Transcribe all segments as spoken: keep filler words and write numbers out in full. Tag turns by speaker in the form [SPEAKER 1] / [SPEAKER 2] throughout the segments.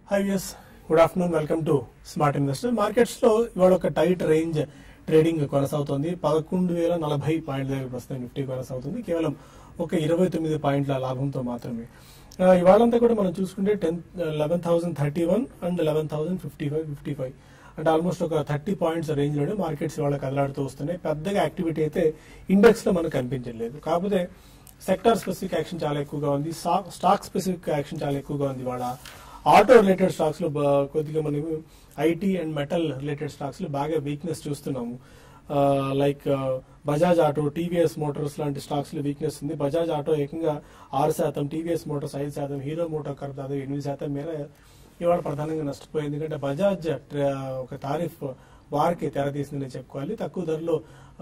[SPEAKER 1] Hi yes, good afternoon. Welcome to Smart Investor. Markets లో ఇవాళ ఒక టైట్ రేంజ్ ట్రేడింగ్ కొనసాగుతోంది. పదకొండు వేల నలభై పాయింట్ల దగ్గర ప్రస్తుతం నిఫ్టీ కొనసాగుతుంది. కేవలం ఒక ఇరవై తొమ్మిది పాయింట్ల లాభంతో మాత్రమే. ఇవాళంతా కూడా మనం చూసుకుంటే ten eleven thousand thirty one and eleven thousand fifty five fifty five అంటే ఆల్మోస్ట్ ఒక థర్టీ పాయింట్స్ రేంజ్ లోనే మార్కెట్స్ ఇవాళ కదలాడుతూ వస్తున్నాయి. పెద్దగా యాక్టివిటీ అయితే ఇండెక్స్ లో మనకు కనిపించలేదు. కాకపోతే సెక్టార్ స్పెసిఫిక్ యాక్షన్ చాలా ఎక్కువగా ఉంది. స్టాక్ స్పెసిఫిక్ యాక్షన్ చాలా ఎక్కువగా ఉంది. ఇవాళ ఆటో రిలేటెడ్ స్టాక్స్ లో కొద్దిగా మనం IT and metal related stocks లో బాగా వీక్నెస్ చూస్తున్నాము. Like Bajaj auto, TVS motors లాంటి స్టాక్స్ లో వీక్నెస్ ఉంది. బజాజ్ ఆటో ఏకంగా ఆరు శాతం, టీవీఎస్ మోటార్స్ ఐదు శాతం, హీరో మోటార్ కర్ దాదాపు ఎనిమిది శాతం మేర ఇవాళ ప్రధానంగా నష్టపోయింది. ఎందుకంటే బజాజ్ ఒక తారీఫ్ వారికి తెరతీసిందని చెప్పుకోవాలి. తక్కువ ధరలో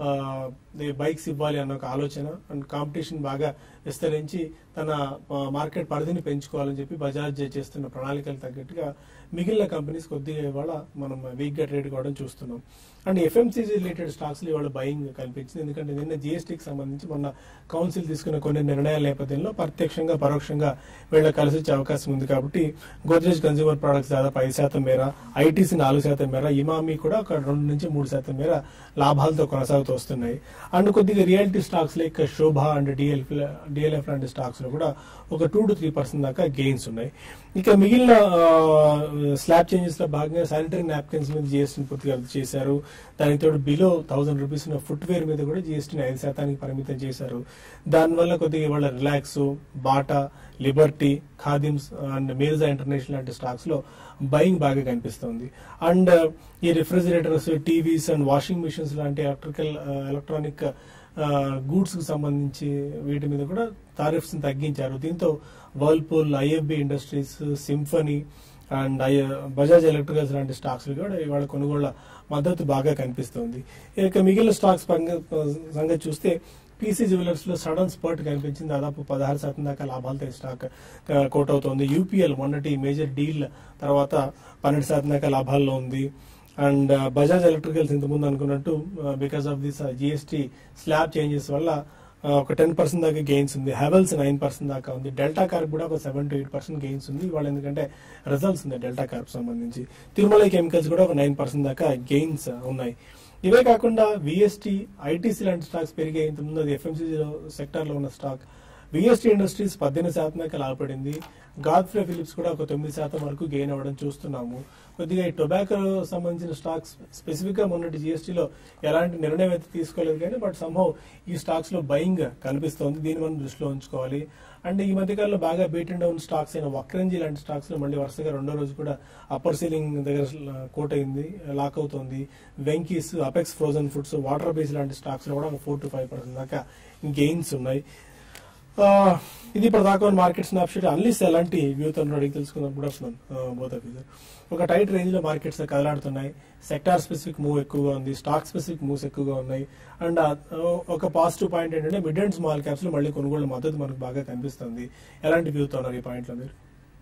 [SPEAKER 1] బైక్స్ ఇవ్వాలి అన్న ఒక ఆలోచన అండ్ కాంపిటీషన్ బాగా విస్తరించి తన మార్కెట్ పరిధిని పెంచుకోవాలని చెప్పి బజాజ్ చేస్తున్న ప్రణాళికలు తగ్గట్టుగా మిగిలిన కంపెనీస్ కొద్దిగా ఇవాళ మనం వీక్ గా ట్రేడ్ కావడం చూస్తున్నాం. అండ్ ఎఫ్ఎంసీజీ రిలేటెడ్ స్టాక్స్ లో ఇవాళ బయింగ్ కనిపించింది. ఎందుకంటే నిన్న జీఎస్టీకి సంబంధించి మొన్న కౌన్సిల్ తీసుకున్న కొన్ని నిర్ణయాల నేపథ్యంలో ప్రత్యక్షంగా పరోక్షంగా వీళ్ళ కలిసి వచ్చే అవకాశం ఉంది. కాబట్టి గోద్రేజ్ కన్స్యూమర్ ప్రొడక్ట్స్ దాదాపు ఐదు శాతం మేర, ఐటీసీ నాలుగు శాతం మేర, ఇమామి కూడా ఒక రెండు నుంచి మూడు శాతం మేర లాభాలతో కొనసాగుతూ వస్తున్నాయి. అండ్ కొద్దిగా realty stocks like Sobha and DLF DLF లాంటి స్టాక్స్ లో కూడా ఒక టూ టు త్రీ పర్సెంట్ దాకా గెయిన్స్ ఉన్నాయి. ఇక మిగిలిన స్లాబ్ చేంజెస్ లో భాగంగా శానిటరీ నాప్కిన్స్ మీద జీఎస్టీని పూర్తిగా రద్దు చేశారు. దానికి తోడు బిలో థౌసండ్ రూపీస్ ఉన్న ఫుట్ వేర్ మీద కూడా జీఎస్టీని ఐదు శాతానికి పరిమితం చేశారు. దానివల్ల కొద్దిగా ఇవాళ Relaxo, Bata, Liberty, Khadims and Mirza international లాంటి స్టాక్స్ లో బయింగ్ బాగా కనిపిస్తుంది. అండ్ ఈ refrigerators, TVs and washing machines లాంటి ఎలక్ట్రికల్ ఎలక్ట్రానిక్ గూడ్స్ కు సంబంధించి వీటి మీద కూడా టారిఫ్స్ తగ్గించారు. దీంతో Whirlpool, IFB industries, Symphony and Bajaj electricals లాంటి స్టాక్స్ కూడా ఇవాళ కొనుగోళ్ల మద్దతు బాగా కనిపిస్తుంది. ఇక మిగిలిన స్టాక్స్ సంగతి చూస్తే పీసీ జ్యువెలర్స్ లో సడన్ స్పర్ట్ కనిపించింది. దాదాపు పదహారు శాతం దాకా లాభాలతో స్టాక్ కోట్ అవుతోంది. యూపీఎల్ మొన్నటి మేజర్ డీల్ తర్వాత పన్నెండు శాతం దాకా లాభాల్లో ఉంది. అండ్ బజాజ్ ఎలక్ట్రికల్స్ ఇంతకుముందు అనుకున్నట్టు because of this GST slab changes వల్ల ఒక టెన్ పర్సెంట్ దాకా గెయిన్స్ ఉంది. హెవెల్స్ నైన్ పర్సెంట్ దాకా ఉంది. డెల్టా కార్ప్ కూడా ఒక seven to eight percent gains ఉంది ఇవాళ, ఎందుకంటే రిజల్ట్స్ ఉంది డెల్టా కార్ప్ సంబంధించి. తిరుమల కెమికల్స్ కూడా ఒక నైన్ పర్సెంట్ దాకా గెయిన్స్ ఉన్నాయి. ఇవే కాకుండా విఎస్టీ, ఐటీసీ లాంటి స్టాక్స్ పెరిగాయి. ఇంతకుముందు అది ఎఫ్ఎంసీజీ సెక్టర్ లో ఉన్న స్టాక్. విఎస్టీ ఇండస్ట్రీస్ పద్దెనిమిది శాతం దాకా లాభపడింది. గాడ్ఫ్రే ఫిలిప్స్ కూడా ఒక తొమ్మిది శాతం వరకు గెయిన్ అవ్వడం చూస్తున్నాము. కొద్దిగా ఈ టొబాకో సంబంధించిన స్టాక్స్ స్పెసిఫిక్ గా మొన్నటి జీఎస్టీలో ఎలాంటి నిర్ణయం అయితే తీసుకోలేదు కానీ బట్ సంహవ్ ఈ స్టాక్స్ లో బయింగ్ కనిపిస్తోంది. దీన్ని మనం దృష్టిలో ఉంచుకోవాలి. అండ్ ఈ మధ్యకాలంలో బాగా బీటెన్ డౌన్ స్టాక్స్ అయిన వక్రంజీ లాంటి స్టాక్స్ లో మళ్ళీ వరుసగా రెండో రోజు కూడా అప్పర్ సీలింగ్ దగ్గర కోట్ అయింది, లాక్ అవుతోంది. Venky's, apex frozen foods, water base లాంటి స్టాక్స్ లో కూడా ఒక ఫోర్ టు ఫైవ్ పర్సెంట్ దాకా గెయిన్స్ ఉన్నాయి. ఇది ఇప్పుడు దాకా మార్కెట్ స్నాప్షాట్. అన్లీస్ ఎలాంటి వ్యూతో అడిగి తెలుసుకుందాం. Good afternoon both of you. ఒక టైట్ రేంజ్ లో మార్కెట్స్ కదలాడుతున్నాయి. సెక్టార్ స్పెసిఫిక్ మూవ్ ఎక్కువగా ఉంది, స్టాక్ స్పెసిఫిక్ మూవ్స్ ఎక్కువగా ఉన్నాయి. అండ్ ఒక పాజిటివ్ పాయింట్ ఏంటంటే మిడ్ అండ్ స్మాల్ క్యాప్స్ లో మళ్ళీ కొనుగోలు మద్దతు మనకు బాగా కనిపిస్తుంది. ఎలాంటి వ్యూతో ఉన్నారు ఈ పాయింట్ లో మీరు?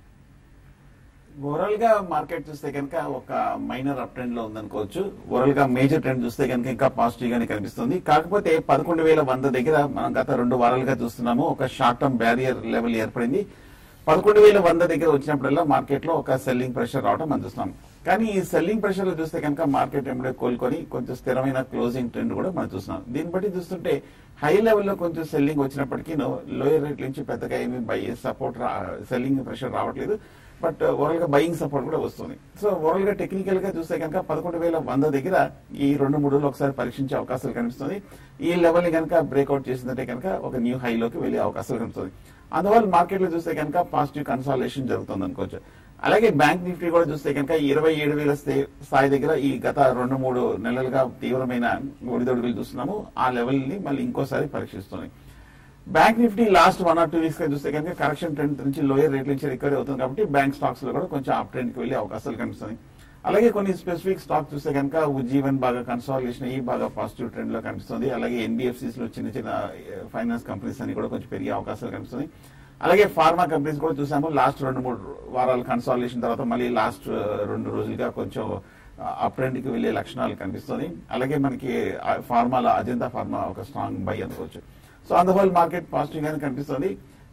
[SPEAKER 2] ఓవరాల్ గా మార్కెట్ చూస్తే కనుక ఒక మైనర్ అప్ ట్రెండ్ లో ఉందనుకోవచ్చు. ఓవరాల్ గా మేజర్ ట్రెండ్ చూస్తే కనుక ఇంకా పాజిటివ్ గానే కనిపిస్తుంది. కాకపోతే పదకొండు వేల వంద దగ్గర మనం గత రెండు వారాలుగా చూస్తున్నాము ఒక షార్ట్ టర్మ్ బ్యారియర్ లెవెల్ ఏర్పడింది. పదకొండు వేల వంద దగ్గర వచ్చినప్పుడల్లా మార్కెట్ లో ఒక సెల్లింగ్ ప్రెషర్ రావడం మనం చూస్తున్నాం. కానీ ఈ సెల్లింగ్ ప్రెషర్ లో చూస్తే కనుక మార్కెట్ ఎప్పుడే కోలుకొని కొంచెం స్థిరమైన క్లోజింగ్ ట్రెండ్ కూడా మనం చూస్తున్నాం. దీన్ని బట్టి చూస్తుంటే హై లెవెల్లో కొంచెం సెల్లింగ్ వచ్చినప్పటికీ లోయర్ రేట్ నుంచి పెద్దగా ఏమి బై సపోర్ట్ సెల్లింగ్ ప్రెషర్ రావట్లేదు. బట్ ఓవరాల్ గా బయింగ్ సపోర్ట్ కూడా వస్తుంది. సో ఓవరాల్ గా టెక్నికల్ గా చూస్తే కనుక పదకొండు వేల వంద దగ్గర ఈ రెండు మూడు రోజులు ఒకసారి పరీక్షించే అవకాశాలు కనిపిస్తుంది. ఈ లెవెల్ ని కనుక బ్రేక్అవుట్ చేసిందంటే కనుక ఒక న్యూ హైలోకి వెళ్లే అవకాశాలు కనిపిస్తుంది. అందువల్ల మార్కెట్ లో చూస్తే కనుక పాజిటివ్ కన్సాలిడేషన్ జరుగుతుంది అనుకోవచ్చు. అలాగే బ్యాంక్ నిఫ్టీ కూడా చూస్తే కనుక ఇరవై ఏడు వేల స్థాయి దగ్గర ఈ గత రెండు మూడు నెలలుగా తీవ్రమైన ఒడిదొడుగులు చూస్తున్నాము. ఆ లెవెల్ ని మళ్ళీ ఇంకోసారి పరీక్షిస్తుంది. Bank Nifty last one or two weeks గా చూస్తే కనుక కరెక్షన్ ట్రెండ్ నుంచి లోయర్ రేట్ నుంచి రికవరీ అవుతుంది. కాబట్టి బ్యాంక్ స్టాక్స్ లో కూడా కొంచెం అప్ ట్రెండ్ కి వెళ్లే అవకాశాలు కనిపిస్తుంది. అలాగే కొన్ని స్పెసిఫిక్ స్టాక్ చూస్తే కనుక ఉజ్జీవన్ బాగా కన్సాలిడేషన్ అయ్యి బాగా పాజిటివ్ ట్రెండ్ లో కనిపిస్తుంది. అలాగే ఎన్బిఎఫ్సిస్ లో చిన్న చిన్న ఫైనాన్స్ కంపెనీస్ అని కూడా కొంచెం పెరిగే అవకాశాలు కనిపిస్తుంది. అలాగే ఫార్మా కంపెనీస్ కూడా చూసాము లాస్ట్ రెండు మూడు వారాల కన్సాలిడేషన్ తర్వాత మళ్ళీ లాస్ట్ రెండు రోజులుగా కొంచెం అప్ ట్రెండ్ కి వెళ్లే లక్షణాలు కనిపిస్తుంది. అలాగే మనకి ఫార్మాలో అజంతా ఫార్మా ఒక స్ట్రాంగ్ బై అనుకోవచ్చు. సో అందువల్ల మార్కెట్ పాజిటివ్ గానే కనిపిస్తుంది.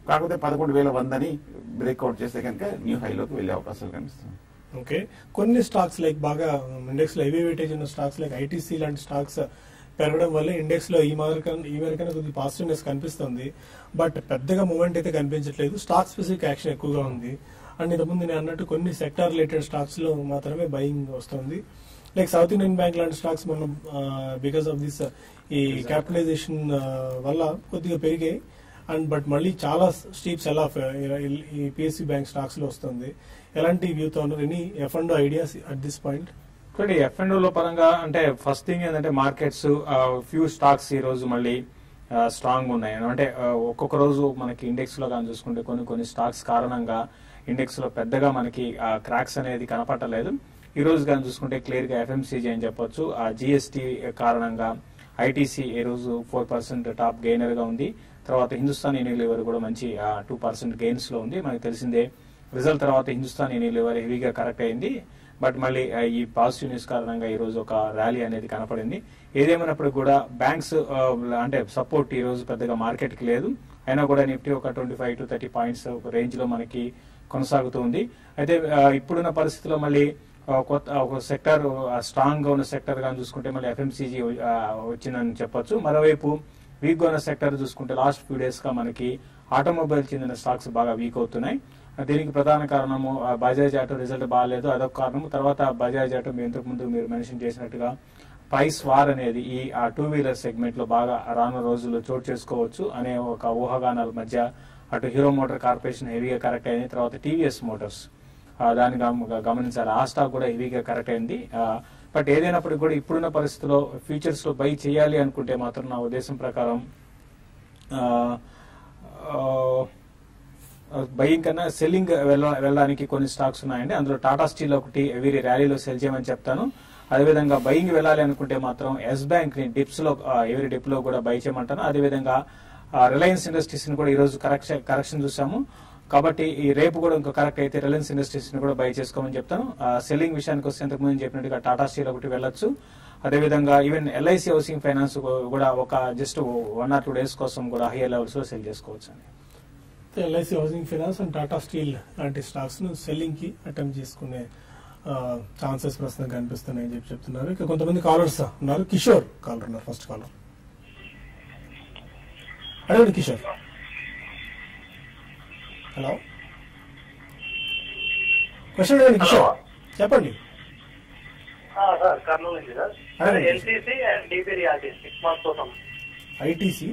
[SPEAKER 2] కాకపోతే పదకొండు వేల వందని బ్రేక్అవుట్ చేస్తే కనుక న్యూ హైలోకి వెళ్లే అవకాశాలు కనిపిస్తుంది.
[SPEAKER 1] ఓకే, కొన్ని స్టాక్స్ లైక్ బాగా ఇండెక్స్ లో హెవీ వెయిటేజ్ ఉన్న స్టాక్స్ లైక్ ఐటీసీ లాంటి స్టాక్స్ పెరగడం వల్ల ఇండెక్స్ లో ఈ మేరకు ఈ మేరకైనా కొద్దిగా పాజిటివ్నెస్ కనిపిస్తుంది. బట్ పెద్దగా మూవ్మెంట్ అయితే కనిపించట్లేదు. స్టాక్ స్పెసిఫిక్ యాక్షన్ ఎక్కువగా ఉంది. అండ్ ఇంతకుముందు నేను అన్నట్టు కొన్ని సెక్టార్ రిలేటెడ్ స్టాక్స్ లో మాత్రమే బయింగ్ వస్తుంది. లైక్ సౌత్ ఇండియన్ బ్యాంక్ లాంటి స్టాక్స్ మనం బికాస్ ఆఫ్ దిస్ ఈ క్యాపిటలైజేషన్ వల్ల కొద్దిగా పెరిగాయి. అండ్ బట్ మళ్ళీ చాలా స్టీప్ సెల్ ఆఫ్ ఈ పిఎస్సి బ్యాంక్ స్టాక్స్ లో వస్తుంది. ఎలాంటి వ్యూతో ఉన్నారు? Any F and ideas at this point?
[SPEAKER 3] చూడండి, ఎఫ్ అండ్ లో పరంగా అంటే ఫస్ట్ థింగ్ ఏంటంటే మార్కెట్స్ ఫ్యూ స్టాక్స్ ఈ రోజు మళ్ళీ స్ట్రాంగ్ ఉన్నాయి. అంటే ఒక్కొక్క రోజు మనకి ఇండెక్స్ లో కానీ చూసుకుంటే కొన్ని కొన్ని స్టాక్స్ కారణంగా ఇండెక్స్ లో పెద్దగా మనకి క్రాక్స్ అనేది కనపడలేదు. ఈ రోజు కానీ చూసుకుంటే క్లియర్ గా ఎఫ్ఎంసీజీ అని చెప్పొచ్చు. ఆ జిఎస్టీ కారణంగా ఐటీసీ ఈ రోజు ఫోర్ పర్సెంట్ టాప్ గెయినర్ గా ఉంది. తర్వాత హిందుస్థాన్ యూనిలివర్ కూడా మంచి టూ పర్సెంట్ గెయిన్స్ లో ఉంది. మనకు తెలిసిందే రిజల్ట్ తర్వాత హిందుస్థాన్ యూనిలివర్ హెవీగా కరెక్ట్ అయింది. బట్ మళ్ళీ ఈ పాజిటివ్ న్యూస్ కారణంగా ఈ రోజు ఒక ర్యాలీ అనేది కనపడింది. ఏదేమైనప్పుడు కూడా బ్యాంక్స్ అంటే సపోర్ట్ ఈ రోజు పెద్దగా మార్కెట్ కి లేదు. అయినా కూడా నిఫ్టీ ఒక twenty five to thirty points range లో మనకి కొనసాగుతుంది. అయితే ఇప్పుడున్న పరిస్థితిలో మళ్ళీ కొత్త ఒక సెక్టర్ స్ట్రాంగ్ గా ఉన్న సెక్టర్ గా చూసుకుంటే మళ్ళీ ఎఫ్ఎంసీజీ వచ్చిందని చెప్పొచ్చు. మరోవైపు వీక్ గా ఉన్న సెక్టర్ చూసుకుంటే లాస్ట్ ఫ్యూ డేస్ గా మనకి ఆటోమొబైల్ చెందిన స్టాక్స్ బాగా వీక్ అవుతున్నాయి. దీనికి ప్రధాన కారణము బజాజ్ ఆటో రిజల్ట్ బాగాలేదు, అదొక కారణం. తర్వాత బజాజ్ ఆటో ఇంతకు ముందు మీరు మెన్షన్ చేసినట్టుగా ప్రైస్ వార్ అనేది ఈ టూ వీలర్ సెగ్మెంట్ లో బాగా రానున్న రోజుల్లో చోటు చేసుకోవచ్చు అనే ఒక ఊహాగానాల మధ్య అటు హీరో మోటార్ కార్పొరేషన్ హెవీగా కరెక్ట్ అయింది. తర్వాత టీవీఎస్ మోటార్స్ దాన్ని గమనించాలి, ఆ స్టాక్ కూడా హెవీగా కరెక్ట్ అయింది. బట్ ఏదైనప్పటికీ కూడా ఇప్పుడున్న పరిస్థితిలో ఫ్యూచర్స్ లో బై చేయాలి అనుకుంటే మాత్రం నా ఉద్దేశం ప్రకారం బయింగ్ కన్నా సెల్లింగ్ వెళ్ళడానికి కొన్ని స్టాక్స్ ఉన్నాయండి. అందులో టాటా స్టీల్ ఒకటి ఎవరీ ర్యాలీలో సెల్ చేయమని చెప్తాను. అదేవిధంగా బయింగ్ వెళ్ళాలి అనుకుంటే మాత్రం ఎస్ బ్యాంక్ ని డిప్స్ లో ఎవరీ డిప్ లో కూడా బై చేయమంటాను. అదేవిధంగా రిలయన్స్ ఇండస్ట్రీస్ ని కూడా ఈ రోజు కరెక్షన్ కరెక్షన్ చూసాము. కాబట్టి ఈ రేపు కూడా ఇంకా కరెక్ట్ అయితే రిలయన్స్ ఇండస్ట్రీస్ ని కూడా బై చేసుకోమని చెప్తాను. సెల్లింగ్ విషయానికి వస్తే ఇంతకు ముందు చెప్పినట్టుగా టాటా స్టీల్ ఒకటి వెళ్ళొచ్చు. అదేవిధంగా ఈవెన్ ఎల్ఐసి హౌసింగ్ ఫైనాన్స్ కూడా ఒక just one or two days కోసం కూడా హైయర్ లెవెల్స్ లో సెల్ చేసుకోవచ్చు అండి.
[SPEAKER 1] LIC housing finance and Tata steel లాంటి స్టాక్స్ ను సెల్లింగ్ కి అటెంప్ట్ చేసుకునే ఛాన్సెస్ ప్రస్తుతం కనిపిస్తున్నాయని చెప్పి చెప్తున్నారు. ఇక కొంతమంది కాలర్స్ ఉన్నారు. కిషోర్ కాలర్ ఉన్నారు. ఫస్ట్ కాలర్ అడగండి కిషోర్. హలో, క్వశ్చన్ అడగండి కిషోర్, చెప్పండి.
[SPEAKER 4] సార్ కర్నూలు నుంచి sir. NCC and DB realty six months కోసం.
[SPEAKER 1] ITC.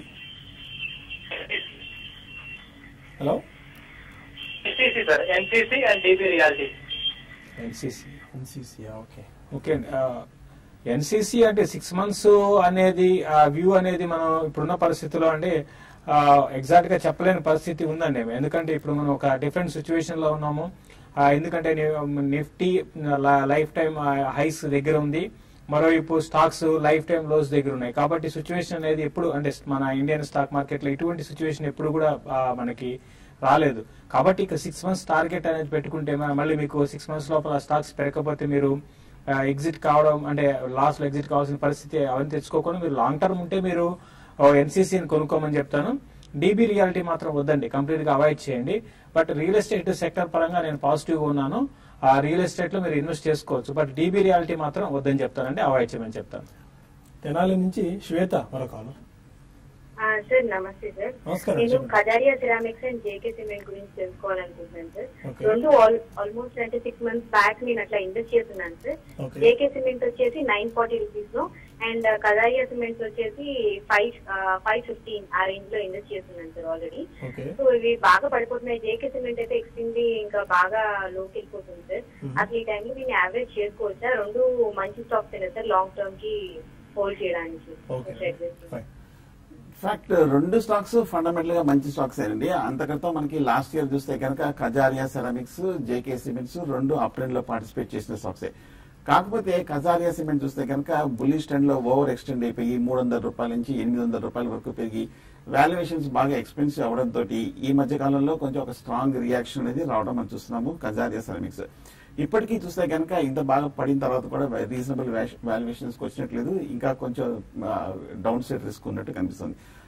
[SPEAKER 1] Hello,
[SPEAKER 4] NCC sir, NCC and DB realty.
[SPEAKER 3] NCC
[SPEAKER 1] NCC okay
[SPEAKER 3] okay NCC అంటే సిక్స్ మంత్స్ అనేది వ్యూ అనేది మనం ఇప్పుడున్న పరిస్థితిలో అంటే ఎగ్జాక్ట్ గా చెప్పలేని పరిస్థితి ఉందండి. ఎందుకంటే ఇప్పుడు మనం ఒక డిఫరెంట్ సిచ్యువేషన్ లో ఉన్నాము. ఎందుకంటే నిఫ్టీ లైఫ్ టైం హైస్ దగ్గర ఉంది, మరోవైపు స్టాక్స్ లైఫ్ టైం లోస్ దగ్గర ఉన్నాయి. కాబట్టి సిచ్యువేషన్ అనేది ఎప్పుడు అంటే మన ఇండియన్ స్టాక్ మార్కెట్ లో ఇటువంటి సిచ్యువేషన్ ఎప్పుడు కూడా మనకి రాలేదు. కాబట్టి ఇక సిక్స్ మంత్స్ టార్గెట్ అనేది పెట్టుకుంటే మళ్ళీ మీకు సిక్స్ మంత్స్ లోపల స్టాక్స్ పెరగకపోతే మీరు ఎగ్జిట్ కావడం అంటే లాస్ట్ లో ఎగ్జిట్ కావాల్సిన పరిస్థితి అవన్నీ తెచ్చుకోకుండా మీరు లాంగ్ టర్మ్ ఉంటే మీరు ఎన్సీసీని కొనుక్కోమని చెప్తాను. డీబీ రియాలిటీ మాత్రం వద్దండి, కంప్లీట్ గా అవాయిడ్ చేయండి. బట్ రియల్ ఎస్టేట్ సెక్టర్ పరంగా నేను పాజిటివ్ గా ఉన్నాను. ఆ రియల్ ఎస్టేట్ లో మీరు ఇన్వెస్ట్ చేసుకోవచ్చు. బట్ డీబీ రియాలిటీ మాత్రం వద్దని చెప్తానండి, అవాయిడ్ చేయమని చెప్తాను.
[SPEAKER 1] తెనాలి నుంచి శ్వేత మరొక
[SPEAKER 5] సార్ నమస్తే సార్. నేను Kajaria ceramics and JK cement గురించి తెలుసుకోవాలనుకుంటున్నాను సార్. రెండు ఆల్మోస్ట్ అంటే సిక్స్ మంత్స్ బ్యాక్ నేను అట్లా ఇన్వెస్ట్ చేస్తున్నాను సార్. జేకే సిమెంట్ వచ్చేసి నైన్ ఫార్టీ రూపీస్ లో అండ్ కజారియా సిమెంట్స్ వచ్చేసి ఫైవ్ ఫైవ్ ఫిఫ్టీన్ ఆ రేంజ్ లో ఇన్వెస్ట్ చేస్తున్నాను సార్ ఆల్రెడీ. సో ఇవి బాగా పడిపోతున్నాయి. జేకే సిమెంట్ అయితే ఎక్స్ట్రీమ్లీ ఇంకా బాగా లోకి వెళ్ళిపోతుంది సార్. అసలు ఈ టైంలో దీన్ని యావరేజ్ చేసుకోవచ్చా? రెండు మంచి స్టాక్స్ అయినా సార్ లాంగ్ టర్మ్ కి హోల్డ్ చేయడానికి.
[SPEAKER 2] ఫ్యాక్ట్ రెండు స్టాక్స్ ఫండమెంటల్ గా మంచి స్టాక్స్ అండి. అంతకంటే మనకి లాస్ట్ ఇయర్ చూస్తే కనుక కజారియా సెరామిక్స్, జేకే సిమెంట్స్ రెండు అప్ ట్రెండ్ లో పార్టిసిపేట్ చేసిన స్టాక్సే. కాకపోతే కజారియా సిమెంట్ చూస్తే కనుక బుల్లిష్ ట్రెండ్ లో ఓవర్ ఎక్స్టెండ్ అయిపోయి మూడు వందల రూపాయల నుంచి ఎనిమిది వందల రూపాయల వరకు పెరిగి వాల్యుయేషన్స్ బాగా ఎక్స్పెన్సివ్ అవడంతో ఈ మధ్య కాలంలో కొంచెం ఒక స్ట్రాంగ్ రియాక్షన్ అనేది రావడం మనం చూస్తున్నాము కజారియా సెరామిక్స్. ఇప్పటికీ చూస్తే కనుక ఇంత బాగా పడిన తర్వాత కూడా రీజనబుల్ వాల్యుయేషన్స్ వచ్చినట్లేదు, ఇంకా కొంచెం డౌన్ సైడ్ రిస్క్ ఉన్నట్టు కనిపిస్తుంది.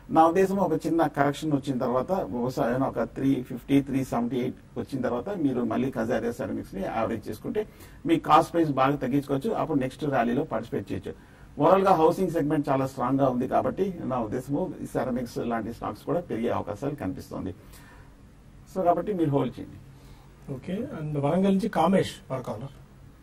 [SPEAKER 2] నా ఉద్దేశం ఒక చిన్న కరెక్షన్ వచ్చిన తర్వాత బహుశా ఒక three fifty three seventy eight వచ్చిన తర్వాత మీరు మళ్ళీ కజారియా సెరామిక్స్ ని యావరేజ్ చేసుకుంటే మీ కాస్ట్ ప్రైస్ బాగా తగ్గించుకోవచ్చు. అప్పుడు నెక్స్ట్ ర్యాలీలో పార్టిసిపేట్ చేయొచ్చు. ఓవరాల్ గా హౌసింగ్ సెగ్మెంట్ చాలా స్ట్రాంగ్ గా ఉంది కాబట్టి నా ఉద్దేశము సెరామిక్స్ లాంటి స్టాక్స్ కూడా పెరిగే అవకాశాలు కనిపిస్తుంది. సో కాబట్టి మీరు హోల్డ్ చేయండి.
[SPEAKER 1] ఓకే. అండ్ వరంగల్ నుంచి కామేష్ కాలర్.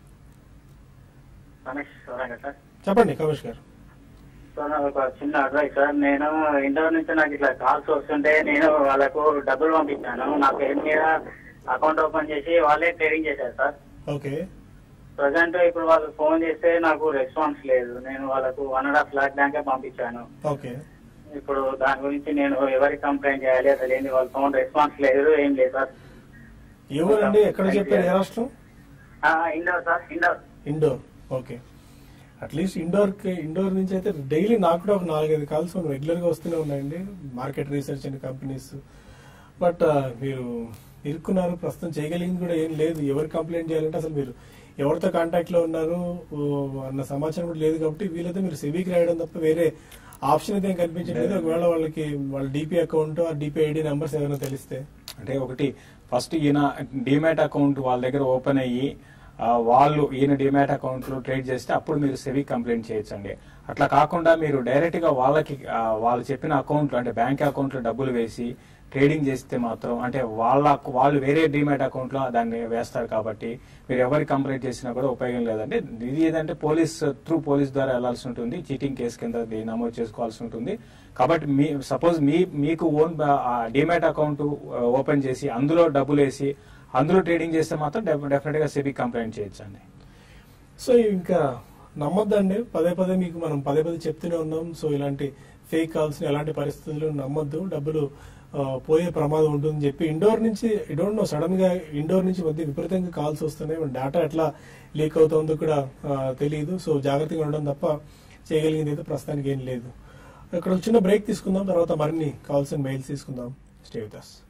[SPEAKER 1] చెప్పండి కామేష్ గారు.
[SPEAKER 6] సో నాకు ఒక చిన్న అడ్వైస్ సార్. నేను ఇండోర్ నుంచి నాకు ఇట్లా కాల్స్ వస్తుంటే నేను వాళ్ళకు డబ్బులు పంపించాను. నా పేరు మీద అకౌంట్ ఓపెన్ చేసి వాళ్ళే ట్రేడింగ్ చేశారు సార్.
[SPEAKER 1] ఓకే.
[SPEAKER 6] ప్రజెంట్ ఇప్పుడు వాళ్ళు ఫోన్ చేస్తే నాకు రెస్పాన్స్ లేదు. నేను వాళ్ళకు వన్ అండ్ హాఫ్ లాక్ దాకా పంపించాను.
[SPEAKER 1] ఓకే.
[SPEAKER 6] ఇప్పుడు దాని గురించి నేను ఎవరికి కంప్లైంట్ చేయాలి? అసలు ఏంటి వాళ్ళ ఫోన్ రెస్పాన్స్ లేదు, ఏం లేదు సార్.
[SPEAKER 1] ఎవరండి ఎక్కడ చెప్పారు? ఏ రాష్ట్రం?
[SPEAKER 6] Indore sir. Indore.
[SPEAKER 1] Indore. Okay. At least Indore Indore నుంచి అయితే డైలీ నాకు కూడా ఒక నాలుగైదు కాల్స్ రెగ్యులర్ గా వస్తూనే ఉన్నాయండి, market research and companies. But మీరు ఇరుక్కున్నారు, ప్రస్తుతం చేయగలిగింది కూడా ఏం లేదు. ఎవరు కంప్లైంట్ చేయాలంటే అసలు మీరు ఎవరితో కాంటాక్ట్ లో ఉన్నారు అన్న సమాచారం కూడా లేదు. కాబట్టి వీలైతే మీరు సెబీకి రాయడం తప్ప వేరే ఆప్షన్ అయితే ఏం కనిపించట్లేదు. ఒకవేళ వాళ్ళకి వాళ్ళ డిపి అకౌంట్ ఆ డిపి ఐడి నెంబర్స్ ఏమైనా తెలిస్తే.
[SPEAKER 3] అంటే ఒకటి ఫస్ట్ ఈయన డిమాట్ అకౌంట్ వాళ్ళ దగ్గర ఓపెన్ అయ్యి వాళ్ళు ఈయన డిమాట్ అకౌంట్ లో ట్రేడ్ చేస్తే అప్పుడు మీరు సెబీ కంప్లైంట్ చేయొచ్చండి. అట్లా కాకుండా మీరు డైరెక్ట్ గా వాళ్ళకి వాళ్ళు చెప్పిన అకౌంట్ అంటే బ్యాంక్ అకౌంట్ లో డబ్బులు వేసి ట్రేడింగ్ చేస్తే మాత్రం అంటే వాళ్ళ వాళ్ళు వేరే డిమాట్ అకౌంట్ లో దాన్ని వేస్తారు. కాబట్టి మీరు ఎవరికి కంప్లైంట్ చేసినా కూడా ఉపయోగం లేదండి. ఇది ఏదంటే పోలీస్ త్రూ పోలీస్ ద్వారా వెళ్లాల్సి ఉంటుంది, చీటింగ్ కేసు కింద నమోదు చేసుకోవాల్సి ఉంటుంది. కాబట్టి మీ సపోజ్ మీ మీకు ఓన్ డిమాట్ అకౌంట్ ఓపెన్ చేసి అందులో డబ్బులు వేసి అందులో ట్రేడింగ్ చేస్తే మాత్రం డెఫినెట్ గా సెబీ కంప్లైంట్ చేయొచ్చండి.
[SPEAKER 1] సో ఇంకా నమ్మొద్దండి, పదే పదే మీకు మనం పదే పదే చెప్తూనే ఉన్నాం. సో ఇలాంటి ఫేక్ కాల్స్ ఎలాంటి పరిస్థితుల్లో నమ్మొద్దు, డబ్బులు పోయే ప్రమాదం ఉంటుందని చెప్పి ఇండోర్ నుంచి ఐ డోంట్ నో సడన్ గా ఇండోర్ నుంచి మధ్య విపరీతంగా కాల్స్ వస్తున్నాయి. డేటా ఎట్లా లీక్ అవుతుందో కూడా తెలియదు. సో జాగ్రత్తగా ఉండడం తప్ప చేయగలిగింది అయితే ప్రస్తుతానికి ఏం లేదు. ఇక్కడ చిన్న బ్రేక్ తీసుకుందాం, తర్వాత మరిన్ని కాల్స్ అండ్ మెయిల్స్ తీసుకుందాం. Stay with us.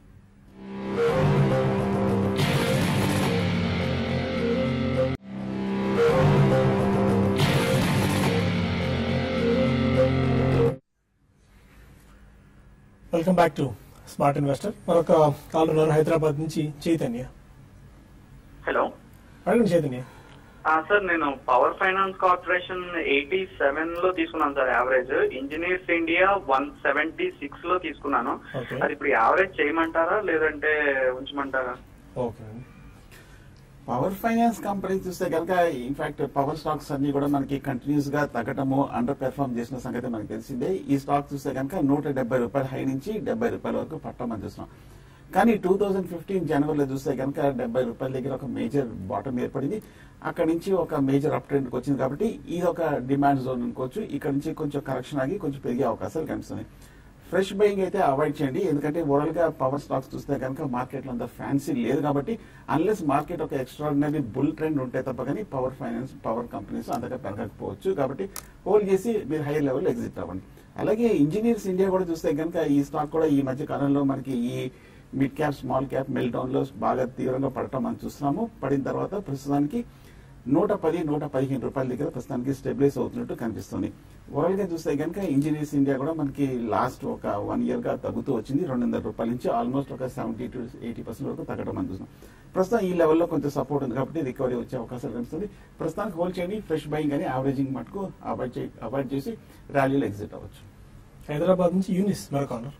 [SPEAKER 1] Welcome back to smart investor. మరొక కాల్ ఉన్నారు హైదరాబాద్ నుంచి చైతన్య.
[SPEAKER 7] హలో,
[SPEAKER 1] అడగండి చైతన్య.
[SPEAKER 7] సార్ నేను power finance corporation eighty seven లో తీసుకున్నాను sir average. Engineers India one seventy six లో తీసుకున్నాను. అది ఇప్పుడు యావరేజ్ చేయమంటారా లేదంటే ఉంచమంటారా?
[SPEAKER 1] ఓకే.
[SPEAKER 2] పవర్ ఫైనాన్స్ కంపెనీ చూస్తే కనుక ఇన్ఫాక్ట్ పవర్ స్టాక్స్ అన్ని కూడా మనకి కంటిన్యూస్ గా తగ్గటము అండర్ పెర్ఫార్మ్ చేసిన సంగతి మనకి తెలిసిందే. ఈ స్టాక్ చూస్తే కనుక నూట డెబ్బై రూపాయల హై నుంచి డెబ్బై రూపాయల వరకు పట్టమని చూస్తున్నాం. కానీ టూ థౌజండ్ ఫిఫ్టీన్ జనవరిలో చూస్తే కనుక డెబ్బై రూపాయల దగ్గర ఒక మేజర్ బాటం ఏర్పడింది. అక్కడ నుంచి ఒక మేజర్ అప్ ట్రెండ్ వచ్చింది. కాబట్టి ఇది ఒక డిమాండ్ జోన్ అనుకోవచ్చు. ఇక్కడ నుంచి కొంచెం కరెక్షన్ ఆగి కొంచెం పెరిగే అవకాశాలు కనిపిస్తున్నాయి. ఫ్రెష్ బయింగ్ అయితే అవాయిడ్ చేయండి, ఎందుకంటే ఓవరాల్ గా పవర్ స్టాక్స్ చూస్తే కనుక మార్కెట్ లో అంత ఫ్యాన్సీ లేదు. కాబట్టి అన్లెస్ మార్కెట్ ఒక ఎక్స్ట్రాడినరీ బుల్ ట్రెండ్ ఉంటే తప్ప కానీ పవర్ ఫైనాన్స్ పవర్ కంపెనీస్ అంతగా పెరగకపోవచ్చు. కాబట్టి హోల్డ్ చేసి మీరు హై లెవెల్ ఎగ్జిట్ అవ్వండి. అలాగే ఇంజనీర్స్ ఇండియా కూడా చూస్తే కనుక ఈ స్టాక్ కూడా ఈ మధ్య కాలంలో మనకి ఈ mid cap small cap meltdown లో బాగా తీవ్రంగా పడటం మనం చూస్తున్నాము. పడిన తర్వాత ప్రస్తుతానికి నూట పది నూట పదిహేను రూపాయల దగ్గర ప్రస్తుతానికి స్టెబిలైజ్ అవుతున్నట్టు కనిపిస్తుంది. ఓవరాల్ గా చూస్తే కనుక ఇంజనీర్స్ ఇండియా కూడా మనకి లాస్ట్ ఒక వన్ ఇయర్ గా తగ్గుతూ వచ్చింది. రెండు వందల రూపాయల నుంచి ఆల్మోస్ట్ ఒక సెవెంటీ టు ఎయిటీ పర్సెంట్ వరకు తగ్గడం మనం చూస్తున్నాం. ప్రస్తుతం ఈ లెవెల్లో కొంచెం సపోర్ట్ ఉంది కాబట్టి రికవరీ వచ్చే అవకాశాలు కనిపిస్తుంది. ప్రస్తుతానికి హోల్డ్ చేయండి. ఫ్రెష్ బయింగ్ అని యావరేజింగ్ మటుకు అవాయిడ్ అవాయిడ్ చేసి ర్యాలీలో ఎగ్జిట్ అవ్వచ్చు.
[SPEAKER 1] హైదరాబాద్ నుంచి యూనిస్ మరొక కాలర్.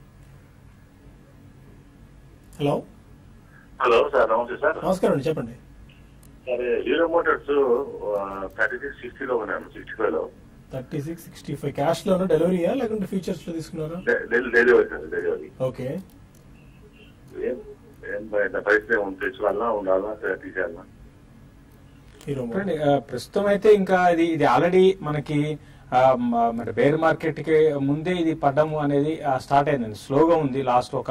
[SPEAKER 1] హలో.
[SPEAKER 8] హలో సార్, నమస్తే సార్.
[SPEAKER 1] నమస్కారం అండి, చెప్పండి.
[SPEAKER 8] సరే, హీరో మోటార్స్ థర్టీ సిక్స్ సిక్స్టీలో ఉన్నాను, సిక్స్టీ ఫైవ్ లో.
[SPEAKER 1] Thirty six sixty five cash లోనా డెలివరీయా లేకుంటే ఫ్యూచర్స్ లో తీసుకున్నారా?
[SPEAKER 8] Delivery sir, delivery.
[SPEAKER 1] ఓకే.
[SPEAKER 8] పరిస్థితి తెచ్చుకోవాలా ఉండాలా తీసేయాలా?
[SPEAKER 3] ప్రస్తుతం అయితే ఇంకా ఇది ఇది ఆల్రెడీ మనకి బేర్ మార్కెట్ కి ముందే ఇది పడ్డము అనేది స్టార్ట్ అయిందండి. స్లోగా ఉంది. లాస్ట్ ఒక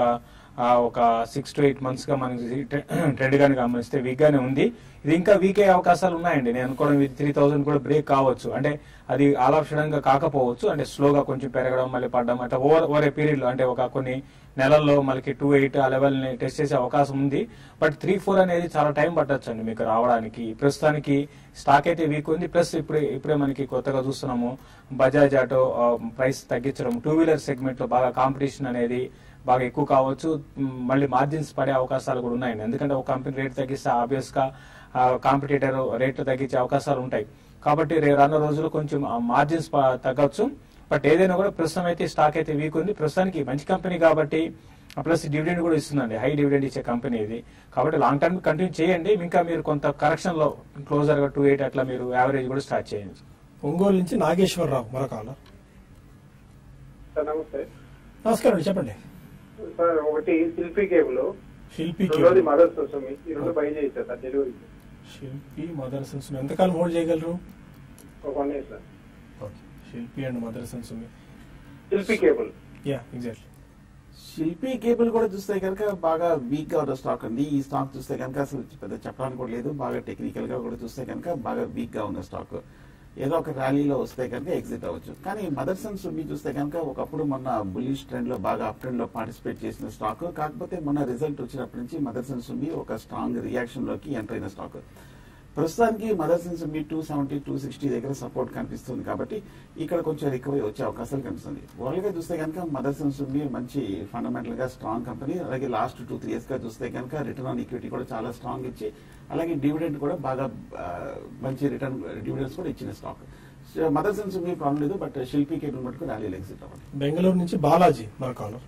[SPEAKER 3] ఒక సిక్స్ టు ఎయిట్ మంత్స్ గా మనకి ట్రెండ్ గానే గమనిస్తే వీక్ గానే ఉంది. ఇది ఇంకా వీక్ అయ్యే అవకాశాలు ఉన్నాయండి. నేను అనుకోవడం ఇది త్రీ థౌసండ్ కూడా బ్రేక్ కావచ్చు, అంటే అది ఆల్ ఆఫ్ సడన్ గా కాకపోవచ్చు, అంటే స్లోగా కొంచెం పెరగడం మళ్ళీ పడడం అట్లా ఓవర్ ఓవర్ ఏ పీరియడ్ లో అంటే ఒక కొన్ని నెలల్లో మనకి టూ ఎయిట్ ఆ లెవెల్ ని టెస్ట్ చేసే అవకాశం ఉంది. బట్ త్రీ ఫోర్ అనేది చాలా టైం పట్టొచ్చు అండి మీకు రావడానికి. ప్రస్తుతానికి స్టాక్ అయితే వీక్ ఉంది. ప్లస్ ఇప్పుడే ఇప్పుడే మనకి కొత్తగా చూస్తున్నాము బజాజ్ ఆటో ప్రైస్ తగ్గించడం, టూ వీలర్ సెగ్మెంట్ లో బాగా కాంపిటీషన్ అనేది బాగా ఎక్కువ కావచ్చు, మళ్ళీ మార్జిన్స్ పడే అవకాశాలు కూడా ఉన్నాయండి. ఎందుకంటే ఒక కంపెనీ రేట్ తగ్గిస్తే ఆబ్వియస్ గా కాంపిటీటర్ రేట్లు తగ్గించే అవకాశాలు ఉంటాయి. కాబట్టి రానున్న రోజుల్లో కొంచెం మార్జిన్స్ తగ్గొచ్చు. బట్ ఏదైనా కూడా ప్రస్తుతం అయితే స్టాక్ అయితే వీక్ ఉంది. ప్రస్తుతానికి మంచి కంపెనీ కాబట్టి ప్లస్ డివిడెండ్ కూడా ఇస్తుందండి, హై డివిడెండ్ ఇచ్చే కంపెనీ ఇది. కాబట్టి లాంగ్ టర్మ్ కంటిన్యూ చేయండి. ఇంకా మీరు కొంత కరెక్షన్ లో క్లోజర్ గా టూ ఎయిట్ అట్లా మీరు యావరేజ్ కూడా స్టార్ట్ చేయండి.
[SPEAKER 1] ఒంగోలు నుంచి నాగేశ్వరరావు మరొక కాలర్.
[SPEAKER 9] నమస్తే.
[SPEAKER 1] నమస్కారం, చెప్పండి
[SPEAKER 9] సార్. ఒకటి శిల్పీ కేబుల్,
[SPEAKER 1] శిల్పీ
[SPEAKER 9] రెండోది మదర్ సుసుమి, ఈ రెండు బై చేయొచ్చా సార్ డెలివరీ?
[SPEAKER 1] శిల్పీ మదర్ సుసుమి ఎంతకాలం హోల్డ్ చేయగలరు?
[SPEAKER 9] ఒక one year sir.
[SPEAKER 1] Shilpi and mother సుసుమి.
[SPEAKER 9] Shilpi cable,
[SPEAKER 1] yeah exactly.
[SPEAKER 2] Shilpi cable కూడా చూస్తే కనుక బాగా వీక్ గా ఉన్న స్టాక్ ఉంది. ఈ స్టాక్ చూస్తే కనుక అసలు పెద్ద చెప్పడానికి కూడా లేదు. బాగా టెక్నికల్ గా కూడా చూస్తే కనుక బాగా వీక్ గా ఉన్న స్టాక్. ఏదో ఒక ర్యాలీలో వస్తే కనుక ఎగ్జిట్ అవ్వచ్చు. కానీ మదర్సన్ సుమి చూస్తే కనుక ఒకప్పుడు మొన్న బుల్లిష్ ట్రెండ్ లో బాగా అప్ ట్రెండ్ లో పార్టిసిపేట్ చేసిన స్టాక్. కాకపోతే మొన్న రిజల్ట్ వచ్చినప్పటి నుంచి మదర్సన్ సుమి ఒక స్ట్రాంగ్ రియాక్షన్ లోకి ఎంటర్ అయిన స్టాక్. ప్రస్తుతానికి Motherson Sumi two seventy two sixty దగ్గర సపోర్ట్ కనిపిస్తుంది. కాబట్టి ఇక్కడ కొంచెం రికవరీ వచ్చే అవకాశాలు కనిపిస్తుంది. ఓవరాల్ గా చూస్తే కనుక మదర్సన్ సుమి మంచి ఫండమెంటల్ గా స్ట్రాంగ్ కంపెనీ. అలాగే లాస్ట్ టూ త్రీ ఇయర్స్ గా చూస్తే కనుక రిటర్న్ ఆన్ ఈక్విటీ కూడా చాలా స్ట్రాంగ్ ఇచ్చి, అలాగే డివిడెండ్ కూడా బాగా మంచి రిటర్న్ డివిడెండ్స్ కూడా ఇచ్చిన స్టాక్. మదర్సన్ సుమి ప్రాబ్లం లేదు. బట్ శిల్పీ కేబుల్ మటుకు ర్యాలీలో ఎగ్జిట్ అవ్వాలి.
[SPEAKER 1] బెంగళూరు నుంచి బాలాజీ మన కాలర్.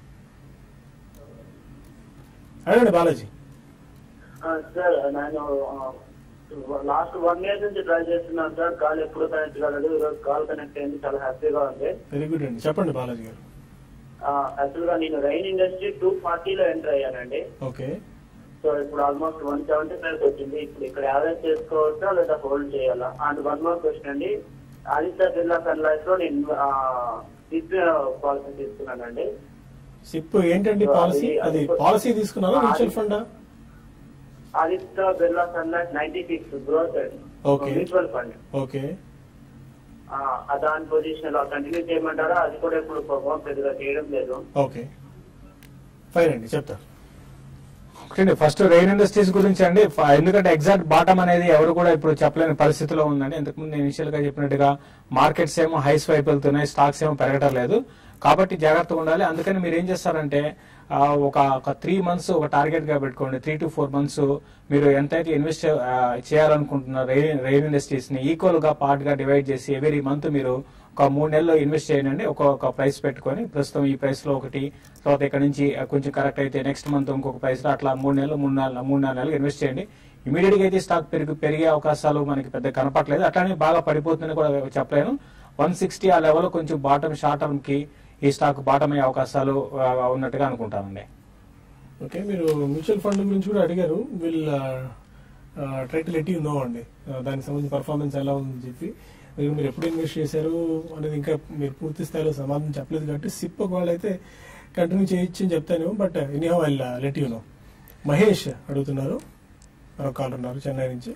[SPEAKER 1] అడగండి బాలాజీ.
[SPEAKER 6] సార్, నేను లాస్ట్ వన్ ఇయర్ నుంచి ట్రై చేస్తున్నాను సార్. కాల్ ఎప్పుడు కనెక్ట్ కాలేదు. ఈరోజు కాల్ కనెక్ట్ అయింది, చాలా హ్యాపీగా ఉంది.
[SPEAKER 1] వెరీ గుడ్ అండి, చెప్పండి బాలాజీ గారు.
[SPEAKER 6] యాక్చువల్ గా నేను రైన్ ఇండస్ట్రీ టూ ఫార్టీలో ఎంటర్ అయ్యానండి.
[SPEAKER 1] ఓకే.
[SPEAKER 6] సో ఇప్పుడు ఆల్మోస్ట్ వన్ సెవెంటీ ఫైవ్ వచ్చింది. ఇప్పుడు ఇక్కడ యావరేజ్ చేసుకోవచ్చా లేదా హోల్డ్ చేయాలా? అండ్ వన్ మోర్ క్వశ్చన్ అండి. ఆదిత్య బిర్లా సన్ లైఫ్ లో నేను సిప్ పాలసీ తీసుకున్నానండి.
[SPEAKER 1] సిప్ ఏంటండి పాలసీ? అది పాలసీ తీసుకున్నారా mutual fund?
[SPEAKER 6] Aditya Birla Sun Life ninety six growth mutual fund.
[SPEAKER 1] Okay.
[SPEAKER 6] దాని పొజిషన్ లో కంటిన్యూ చేయమంటారా? అది కూడా ఇప్పుడు పర్ఫార్మ్ పెద్దగా చేయడం లేదు.
[SPEAKER 1] ఓకే ఫైన్ అండి, చెప్తారు.
[SPEAKER 3] ఫస్ట్ రెయిన్ ఇండస్ట్రీస్ గురించి అండి. ఎందుకంటే ఎగ్జాక్ట్ బాటమ్ అనేది ఎవరు కూడా ఇప్పుడు చెప్పలేని పరిస్థితిలో ఉందండి. ఇంతకుముందు నేను ఇనిషియల్ గా చెప్పినట్టుగా మార్కెట్స్ ఏమో హైస్ వైపు వెళ్తున్నాయి, స్టాక్స్ ఏమో పెరగటం లేదు. కాబట్టి జాగ్రత్తగా ఉండాలి. అందుకని మీరు ఏం చేస్తారంటే ఒక ఒక త్రీ మంత్స్ ఒక టార్గెట్ గా పెట్టుకోండి. త్రీ టు ఫోర్ మంత్స్ మీరు ఎంతైతే ఇన్వెస్ట్ చేయాలనుకుంటున్నారు రెయిన్ రెయిన్ ఇండస్ట్రీస్ ని ఈక్వల్ గా పార్ట్ గా డివైడ్ చేసి ఎవ్రీ మంత్ మీరు ఒక మూడు నెలల్లో ఇన్వెస్ట్ చేయండి. ఒక్కొక్క ప్రైస్ పెట్టుకొని ప్రస్తుతం ఈ ప్రైస్ లో ఒకటి, తర్వాత ఇక్కడ నుంచి కొంచెం కరెక్ట్ అయితే నెక్స్ట్ మంత్ ఇంకొక ప్రైస్ లో అట్లా మూడు నెలలు మూడు నెలలు మూడు నాలుగు నెలలు ఇన్వెస్ట్ చేయండి. ఇమీడియట్ గా అయితే స్టాక్ పెరిగి పెరిగే అవకాశాలు మనకి పెద్ద కనపట్లేదు. అట్లానే బాగా పడిపోతుందని కూడా చెప్పలేను. వన్ సిక్స్టీ ఆ లెవెల్ కొంచెం బాటమ్ షార్ట్ టర్మ్ కి ఈ స్టాక్ బాటమ్ అయ్యే అవకాశాలు ఉన్నట్టుగా అనుకుంటానండి.
[SPEAKER 1] ఓకే, మీరు మ్యూచువల్ ఫండ్ గురించి కూడా అడిగారు. We'll try to let you know అండి దానికి సంబంధించి పర్ఫార్మెన్స్ ఎలా ఉందని చెప్పి. మీరు మీరు ఎప్పుడు ఇన్వెస్ట్ చేశారు అనేది ఇంకా మీరు పూర్తి స్థాయిలో సమాధానం చెప్పలేదు. కాబట్టి సిప్ ఒకవేళ అయితే కంటిన్యూ చేయొచ్చు అని చెప్తాను. But anyhow I will let you know. Mahesh అడుగుతున్నారు, మరొక కాల్ ఉన్నారు చెన్నై నుంచి.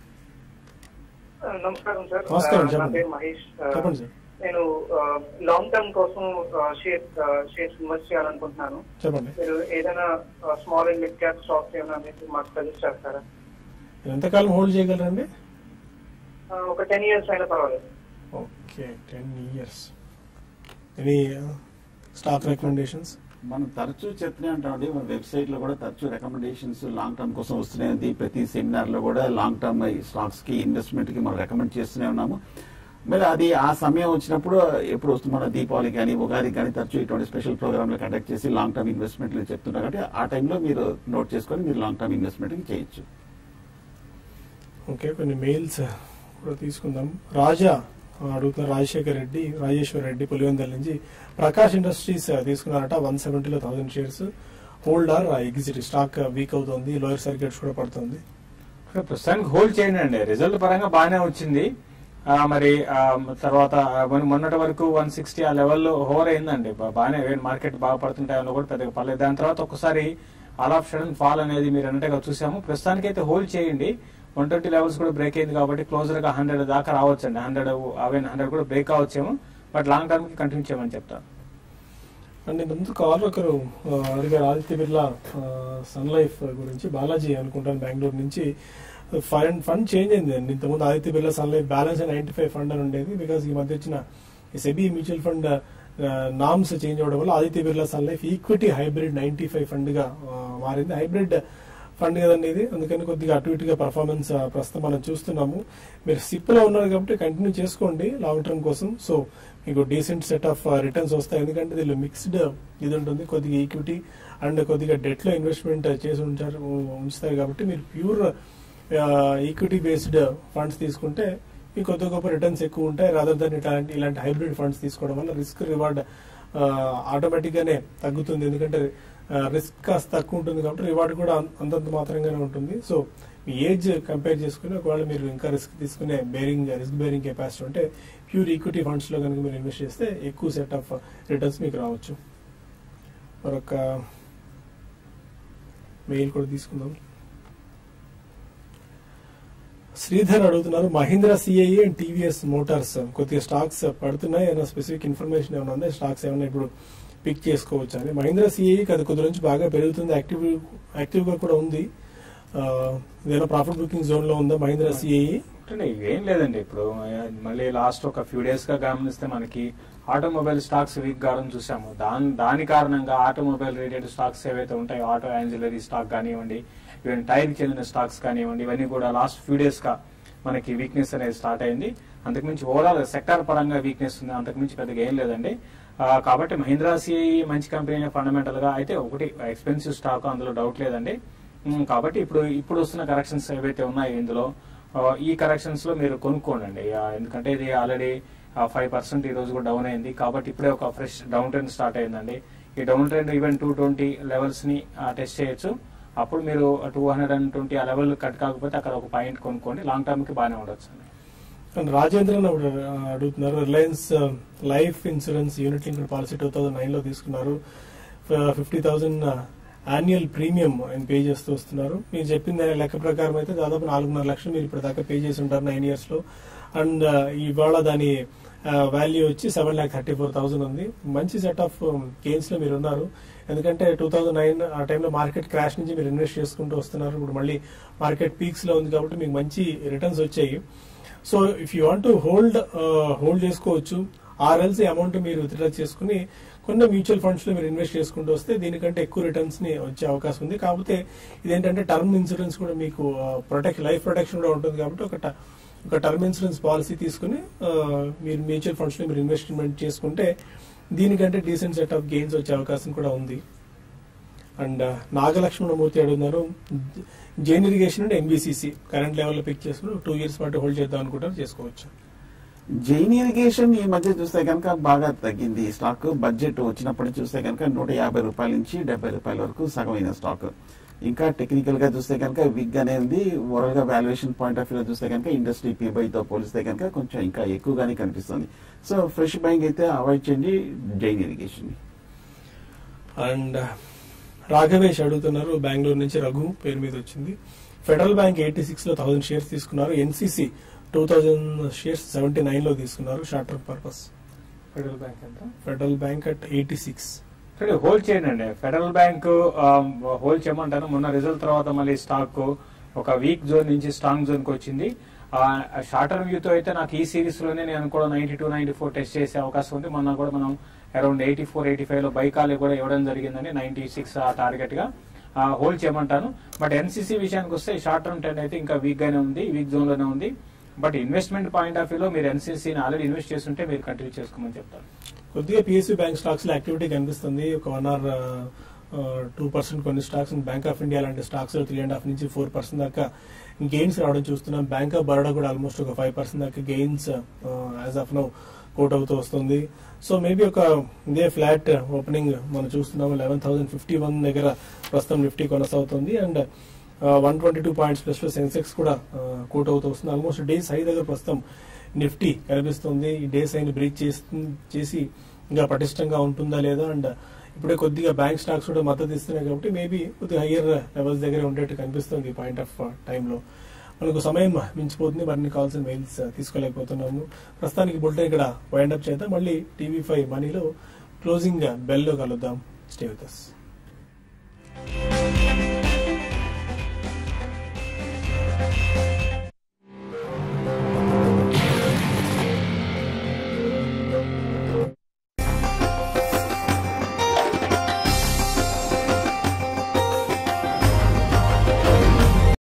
[SPEAKER 4] నమస్కారం సార్.
[SPEAKER 1] నమస్కారం,
[SPEAKER 4] నా పేరు మహేష్.
[SPEAKER 1] చెప్పండి సార్.
[SPEAKER 4] నేను లాంగ్ టర్మ్ కోసం షేర్ షేర్స్ ఇన్వెస్ట్ చేయాలనుకుంటున్నాను.
[SPEAKER 1] చెప్పండి.
[SPEAKER 4] మీరు ఏదైనా small and mid cap stocks ఏమైనా మీకు మాకు సజెస్ట్ చేస్తారా?
[SPEAKER 1] ఎంతకాలం హోల్డ్ చేయగలరండి?
[SPEAKER 4] ఒక టెన్ ఇయర్స్ అయినా పర్వాలేదు.
[SPEAKER 1] Okay, ten years. Any stock recommendations?
[SPEAKER 2] మనం తరచూ చెప్తూనే ఉంటామండి. మన వెబ్సైట్ లో కూడా తరచూ రికమెండేషన్స్ లాంగ్ టర్మ్ కోసం వస్తున్నాయి. ప్రతి సెమినార్ లో కూడా లాంగ్ టర్మ్ స్టాక్స్ కి ఇన్వెస్ట్మెంట్ కి మనం రికమెండ్ చేస్తూనే ఉన్నాము. మరి అది ఆ సమయం వచ్చినప్పుడు ఎప్పుడు వస్తుంది, మన దీపావళి కానీ ఉగాది కానీ తరచూ ఇటువంటి స్పెషల్ ప్రోగ్రామ్ లో కండక్ట్ చేసి లాంగ్ టర్మ్ ఇన్వెస్ట్మెంట్లు చెప్తున్నారు. కాబట్టి ఆ టైంలో మీరు నోట్ చేసుకొని మీరు లాంగ్ టర్మ్ ఇన్వెస్ట్మెంట్ కి చేయొచ్చు.
[SPEAKER 1] ఓకే, కొన్ని మెయిల్స్ కూడా తీసుకుందాం. రాజా అడుగుతున్న రాజశేఖర్ రెడ్డి, రాజేశ్వర్ రెడ్డి పులివెందల నుంచి ప్రకాష్ ఇండస్ట్రీస్ తీసుకున్నారట. వన్ సెవెంటీలో thousand shares hold or exit? Stock weak అవుతుంది, లోయర్ సర్క్యూట్స్ కూడా పడుతుంది.
[SPEAKER 3] ప్రస్తుతానికి హోల్డ్ చేయండి అండి. రిజల్ట్ పరంగా బాగానే వచ్చింది. మరి తర్వాత మొన్నటి వరకు వన్ సిక్స్టీ ఆ లెవెల్లో హోవర్ అయిందండి, బాగానే మార్కెట్ బాగా పడుతుంటాయో కూడా పెద్దగా పర్లేదు. దాని తర్వాత ఒకసారి ఆల్ ఆఫ్ సడన్ ఫాల్ అనేది మీరు అన్నట్టుగా చూసాము. ప్రస్తుతానికి అయితే హోల్డ్ చేయండి, వన్ ట్వంటీ లెవెల్స్ కూడా బ్రేక్ అయింది కాబట్టి క్లోజర్ గా హండ్రెడ్ దాకా రావచ్చు అండి, హండ్రెడ్ అవెన్ హండ్రెడ్ కూడా బ్రేక్ అవ్వచ్చేమో, బట్ లాంగ్ టర్మ్ కి కంటిన్యూ చేయమని చెప్తాను.
[SPEAKER 1] అండ్ ముందు కాల్ ఒకరు అడిగారు ఆదిత్య బిర్లా సన్ లైఫ్ గురించి, బాలాజీ అనుకుంటాను బెంగళూరు నుంచి. ఫండ్ ఫండ్ చేంజ్ అయింది అండి, ఇంతకుముందు Aditya Birla Sun Life balance ninety five fund అని ఉండేది. బికాస్ ఈ మధ్య వచ్చిన SEBI mutual fund norms change అవడం వల్ల Aditya Birla Sun Life equity hybrid ninety five fund గా మారింది. హైబ్రిడ్ ఫండ్ కదండి ఇది, అందుకని కొద్దిగా అటు ఇటుగా పర్ఫార్మెన్స్ ప్రస్తుతం మనం చూస్తున్నాము. మీరు సిప్ లో ఉన్నారు కాబట్టి కంటిన్యూ చేసుకోండి లాంగ్ టర్మ్ కోసం. సో మీకు డీసెంట్ సెట్ ఆఫ్ రిటర్న్స్ వస్తాయి, ఎందుకంటే దీనిలో మిక్స్డ్ ఇది ఉంటుంది, కొద్దిగా ఈక్విటీ అండ్ కొద్దిగా డెట్ లో ఇన్వెస్ట్మెంట్ చేసి ఉంచారు ఉంచుతారు కాబట్టి మీరు ప్యూర్ ఈక్విటీ బేస్డ్ ఫండ్స్ తీసుకుంటే మీకు కొద్ది గొప్ప రిటర్న్స్ ఎక్కువ ఉంటాయి. రాదర్ దాన్ ఇలాంటి ఇలాంటి హైబ్రిడ్ ఫండ్స్ తీసుకోవడం వల్ల రిస్క్ రివార్డ్ ఆటోమేటిక్ గానే తగ్గుతుంది, ఎందుకంటే రిస్క్ కాస్త తక్కువ ఉంటుంది కాబట్టి రివార్డ్ కూడా అంతంత మాత్రంగానే ఉంటుంది. సో మీ ఏజ్ కంపేర్ చేసుకుని ఒకవేళ మీరు ఇంకా రిస్క్ తీసుకునే బేరింగ్ రిస్క్ బేరింగ్ కెపాసిటీ ఉంటే ప్యూర్ ఈక్విటీ ఫండ్స్ లో కనుక మీరు ఇన్వెస్ట్ చేస్తే ఎక్కువ సెట్ ఆఫ్ రిటర్న్స్ మీకు రావచ్చు. మరొక మెయిల్ కూడా తీసుకుందాం. శ్రీధర్ అడుగుతున్నారు, Mahindra CIE and TVS motors కొద్దిగా స్టాక్స్ పడుతున్నాయి, ఏమైనా స్పెసిఫిక్ ఇన్ఫర్మేషన్ ఏమైనా ఉందా, స్టాక్స్ ఏమైనా ఇప్పుడు పిక్ చేసుకోవచ్చు అని. మహీంద్రా సిఐఈ అది కొద్ది నుంచి బాగా పెరుగుతుంది, యాక్టివ్ యాక్టివ్ గా కూడా ఉంది. ఏదైనా ప్రాఫిట్ బుకింగ్ జోన్ లో ఉందా మహీంద్రా సిఐఈ?
[SPEAKER 3] ఏం లేదండి, ఇప్పుడు మళ్ళీ లాస్ట్ ఒక ఫ్యూ డేస్ గా గమనిస్తే మనకి ఆటోమొబైల్ స్టాక్స్ వీక్ కావడం చూసాము. దాని దాని కారణంగా ఆటోమొబైల్ రిలేటెడ్ స్టాక్స్ ఏవైతే ఉంటాయో, ఆటో యాన్జిలరీ స్టాక్ కానివ్వండి, ఈవెన్ టైర్ చెందిన స్టాక్స్ కానివ్వండి, ఇవన్నీ కూడా లాస్ట్ ఫ్యూ డేస్ గా మనకి వీక్నెస్ అనేది స్టార్ట్ అయింది. అంతకుమించి ఓవరాల్ సెక్టార్ పరంగా వీక్నెస్ ఉంది, అంతకుమించి పెద్దగా ఏం లేదండి. కాబట్టి మహీంద్రా సిఐఈ మంచి కంపెనీ ఫండమెంటల్ గా అయితే ఒకటి ఎక్స్పెన్సివ్ స్టాక్, అందులో డౌట్ లేదండి. కాబట్టి ఇప్పుడు ఇప్పుడు వస్తున్న కరెక్షన్స్ ఏవైతే ఉన్నాయో ఇందులో ఈ కరెక్షన్స్ లో మీరు కొనుక్కోండి, ఎందుకంటే ఇది ఆల్రెడీ ఫైవ్ పర్సెంట్ ఈ రోజు కూడా డౌన్ అయింది. కాబట్టి ఇప్పుడే ఒక ఫ్రెష్ డౌన్ ట్రెండ్ స్టార్ట్ అయిందండి. ఈ down trend even two twenty levels ని టెస్ట్ చేయొచ్చు. అప్పుడు మీరు టూ హండ్రెడ్ అండ్ ట్వంటీ ఆ లెవెల్ కట్ కాకపోతే అక్కడ ఒక పాయింట్ కొనుక్కోండి, లాంగ్ టర్మ్ కి బాగానే ఉండొచ్చు అండి.
[SPEAKER 1] రాజేంద్రన్ అడుగుతున్నారు, Reliance life insurance unit linked policy two thousand nine లో తీసుకున్నారు, ఫిఫ్టీ థౌసండ్ యాన్యువల్ ప్రీమియం ఆయన పే చేస్తూ వస్తున్నారు. మీరు చెప్పిన లెక్క ప్రకారం అయితే దాదాపు నాలుగున్నర లక్షలు మీరు ఇప్పుడు దాకా పే చేసి ఉంటారు నైన్ ఇయర్స్ లో. అండ్ ఇవాళ దాని వాల్యూ వచ్చి seven lakh thirty four thousand ఉంది. మంచి సెట్ ఆఫ్ గెయిన్స్ లో మీరు ఉన్నారు, ఎందుకంటే టూ థౌసండ్ నైన్ ఆ టైంలో మార్కెట్ క్రాష్ నుంచి మీరు ఇన్వెస్ట్ చేసుకుంటూ వస్తున్నారు. ఇప్పుడు మళ్ళీ మార్కెట్ పీక్స్ లో ఉంది కాబట్టి మీకు మంచి రిటర్న్స్ వచ్చాయి. So if you want to hold hold చేసుకోవచ్చు, ఆర్ఎల్సీ అమౌంట్ మీరు విత్డ్రా చేసుకుని కొన్ని మ్యూచువల్ ఫండ్స్ లో మీరు ఇన్వెస్ట్ చేసుకుంటూ వస్తే దీనికంటే ఎక్కువ రిటర్న్స్ ని వచ్చే అవకాశం ఉంది. కాకపోతే ఇదేంటంటే టర్మ్ ఇన్సూరెన్స్ కూడా మీకు ప్రొటెక్ట్ లైఫ్ ప్రొటెక్షన్ కూడా ఉంటుంది కాబట్టి ఒక ఒక టర్మ్ ఇన్సూరెన్స్ పాలసీ తీసుకుని మీరు మ్యూచువల్ ఫండ్స్ లో మీరు ఇన్వెస్ట్మెంట్ చేసుకుంటే దీనికంటే డీసెంట్ సెట్ ఆఫ్ గెయిన్స్ వచ్చే అవకాశం కూడా ఉంది. అండ్ నాగలక్ష్మణమూర్తి అడుగుతున్నారు, జైన్ ఇరిగేషన్ అంటే ఎన్బిసిసి కరెంట్ లెవెల్లో పిక్ చేసుకుని టూ ఇయర్స్ పాటు హోల్డ్ చేద్దాం అనుకుంటారు, చేసుకోవచ్చు.
[SPEAKER 2] జైన్ ఇరిగేషన్ ఈ మధ్య చూస్తే కనుక బాగా తగ్గింది స్టాక్. బడ్జెట్ వచ్చినప్పటి చూస్తే కనుక నూట యాభై రూపాయల నుంచి డెబ్బై రూపాయల వరకు సగమైన స్టాక్. ఇంకా టెక్నికల్ గా చూస్తే కనుక విగ్ అనేది ఓవరాల్ గా వాల్యుయేషన్ పాయింట్ ఆఫ్ వ్యూ చూస్తే కనుక ఇండస్ట్రీ పీబై తో పోలిస్తే కనుక కొంచెం ఇంకా ఎక్కువగానే కనిపిస్తుంది. సో ఫ్రెష్ బయింగ్ అయితే అవాయిడ్ చేయండి జైన్ ఇరిగేషన్.
[SPEAKER 1] అండ్ రాఘవేష్ అడుగుతున్నారు, బెంగళూరు నుంచి రఘు పేరు మీద వచ్చింది. ఫెడరల్ బ్యాంక్ ఎయిటీ సిక్స్ లో థౌసండ్ షేర్స్ తీసుకున్నారు, NCC two thousand shares seventy nine లో తీసుకున్నారు short term purpose.
[SPEAKER 3] Federal Bank ఎంత?
[SPEAKER 1] Federal Bank at eighty six.
[SPEAKER 3] Hold చేయండి అండి, ఫెడరల్ బ్యాంక్ హోల్డ్ చేయమంటాను. మొన్న రిజల్ట్ తర్వాత మళ్ళీ స్టాక్ ఒక వీక్ జోన్ నుంచి స్ట్రాంగ్ జోన్ కి వచ్చింది. షార్ట్ టర్మ్ వ్యూతో అయితే నాకు ఈ సిరీస్ లోనే నేను కూడా ninety two ninety four test చేసే అవకాశం ఉంది. మొన్న కూడా మనం around eighty four eighty five లో బైకాలు కూడా ఇవ్వడం జరిగిందని నైన్టీ సిక్స్ టార్గెట్ గా హోల్డ్ చేయమంటాను. బట్ ఎన్సీసీ విషయానికి వస్తే షార్ట్ టర్మ్ ట్రెండ్ అయితే ఇంకా వీక్ గానే ఉంది, వీక్ జోన్ లోనే ఉంది. బట్ ఇన్వెస్ట్మెంట్ పాయింట్ ఆఫ్ వ్యూలో మీరు ఎన్సీసీని ఆల్రెడీ ఇన్వెస్ట్ చేస్తుంటే మీరు కంటిన్యూ చేసుకోమని చెప్తారు.
[SPEAKER 1] కొద్దిగా పిఎస్యూ బ్యాంక్ స్టాక్స్ లో యాక్టివిటీ కనిపిస్తుంది, ఒక వన్ ఆర్ టూ పర్సెంట్ కొన్ని స్టాక్స్. బ్యాంక్ ఆఫ్ ఇండియా లాంటి స్టాక్స్ లో త్రీ అండ్ హాఫ్ నుంచి ఫోర్ పర్సెంట్ దాకా గెయిన్స్ రావడం చూస్తున్నాం. బ్యాంక్ ఆఫ్ బరోడా కూడా ఆల్మోస్ట్ ఒక ఫైవ్ పర్సెంట్ దాకా gains as of now quote అవుతూ వస్తుంది. సో మేబీ ఒక ఇదే ఫ్లాట్ ఓపెనింగ్ మనం చూస్తున్నాము. లెవెన్ థౌసండ్ ఫిఫ్టీ వన్ దగ్గర ప్రస్తుతం నిఫ్టీ కొనసాగుతుంది. And one twenty two points plus లో సెన్సెక్స్ కూడా కోట్ అవుతూ వస్తుంది. ఆల్మోస్ట్ డేస్ హై దగ్గర ప్రస్తుతం నిఫ్టీ కనిపిస్తుంది. ఈ డేస్ అయిన బ్రీచ్ చేసి ఇంకా పటిష్టంగా ఉంటుందా లేదా, అండ్ ఇప్పుడే కొద్దిగా బ్యాంక్ స్టాక్స్ కూడా మద్దతు ఇస్తున్నాయి కాబట్టి మేబీ కొద్దిగా హయ్యర్ లెవెల్స్ దగ్గర ఉండేట్టు కనిపిస్తుంది ఈ పాయింట్ ఆఫ్ టైంలో. మనకు సమయం మించిపోతుంది, మరిన్ని కావాల్సిన మెయిల్స్ తీసుకోలేకపోతున్నాము. ప్రస్తుతానికి బులెటిన్ ఇక్కడ వైండ్ అప్ చేద్దాం. మళ్ళీ టీవీ ఫైవ్ మనీలో క్లోజింగ్ బెల్ లో కలుద్దాం. Stay with us.